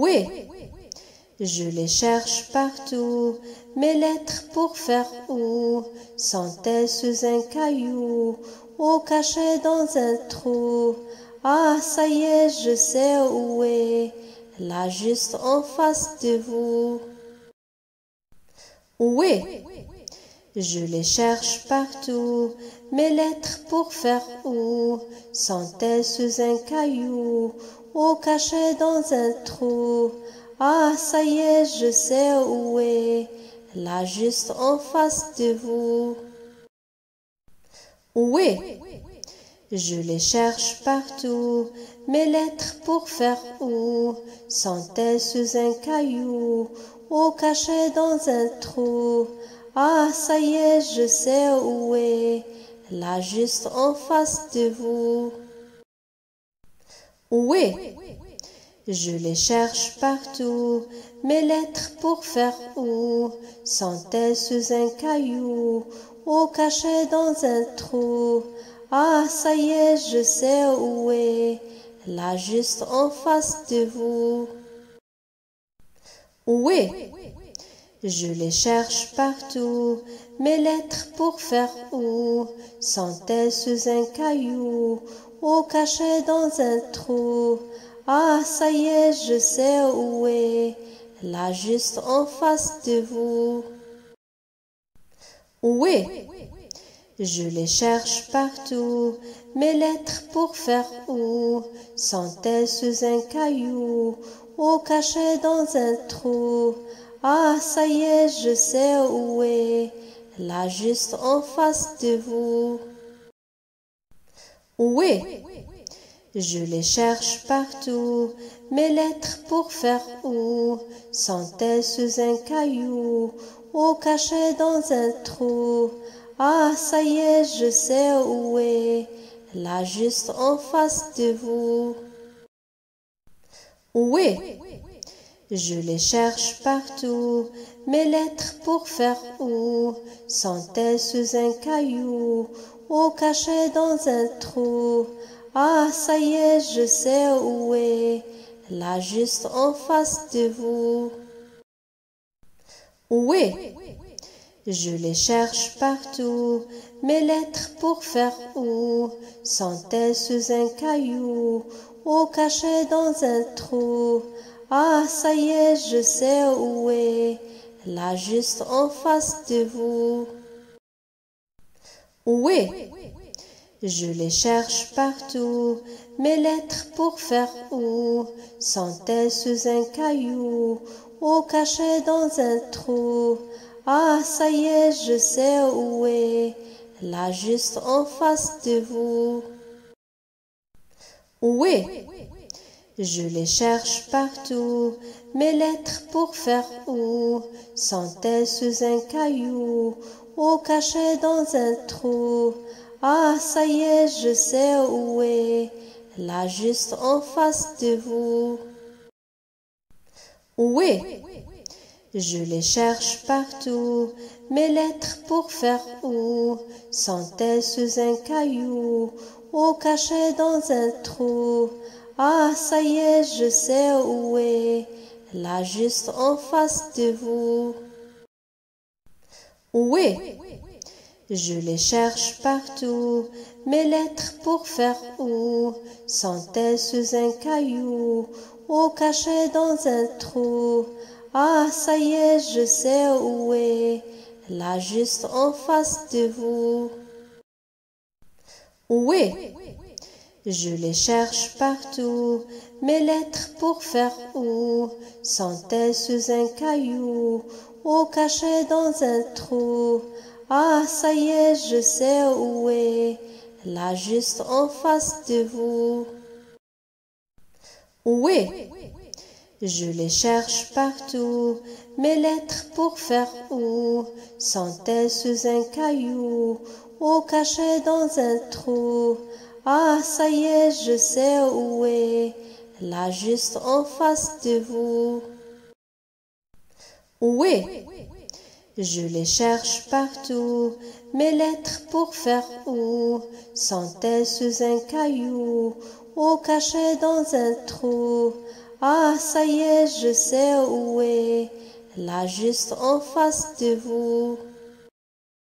est? Je les cherche partout, mes lettres pour faire où? Sont-elles sous un caillou ou cachées dans un trou? Ah, ça y est, je sais où est, là juste en face de vous. Où est? Je les cherche partout, mes lettres pour faire où? Sont-elles sous un caillou ou cachées dans un trou? Ah, ça y est, je sais où est, là juste en face de vous. Où est? Je les cherche partout, mes lettres pour faire où? Sont-elles sous un caillou ou cachées dans un trou? Ah, ça y est, je sais où est, là juste en face de vous. Où est? Je les cherche partout, mes lettres pour faire où? Sont-elles sous un caillou ou cachées dans un trou? Ah, ça y est, je sais où est, là juste en face de vous. Où est? Je les cherche partout, mes lettres pour faire où? Sont-elles sous un caillou ou cachées dans un trou? Ah, ça y est, je sais où est, là juste en face de vous. Où est? Je les cherche partout, mes lettres pour faire où? Sont-elles sous un caillou ou cachées dans un trou? Ah, ça y est, je sais où est, là juste en face de vous. Où est? Je les cherche partout, mes lettres pour faire où? Sont-elles sous un caillou ou cachées dans un trou? Ah, ça y est, je sais où est, là juste en face de vous. Où est? Je les cherche partout, mes lettres pour faire où? Sont-elles sous un caillou ou cachées dans un trou? Ah, ça y est, je sais où est, là juste en face de vous. Où est? Je les cherche partout, mes lettres pour faire où? Sont-elles sous un caillou ou cachées dans un trou? Ah, ça y est, je sais où est, là juste en face de vous. Où est? Je les cherche partout, mes lettres pour faire où? Sont-elles sous un caillou ou cachées dans un trou? Ah, ça y est, je sais où est, là juste en face de vous. Où est? Je les cherche partout, mes lettres pour faire où? Sont-elles sous un caillou ou cachées dans un trou? Ah, ça y est, je sais où est, là juste en face de vous. Où est? Je les cherche partout, mes lettres pour faire où? Sont-elles sous un caillou ou cachées dans un trou? Ah, ça y est, je sais où est, là juste en face de vous. Où est? Je les cherche partout, mes lettres pour faire où? Sont-elles sous un caillou ou cachées dans un trou? Ah, ça y est, je sais où est, là juste en face de vous. Où est? Je les cherche partout, mes lettres pour faire où? Sont-elles sous un caillou ou cachées dans un trou? Ah, ça y est, je sais où est, là juste en face de vous. Où est? Je les cherche partout, mes lettres pour faire où? Sont-elles sous un caillou ou cachées dans un trou? Ah, ça y est, je sais où est, là juste en face de vous. Où est? Je les cherche partout, mes lettres pour faire où? Sont-elles sous un caillou ou cachées dans un trou? Ah, ça y est, je sais où est, là juste en face de vous.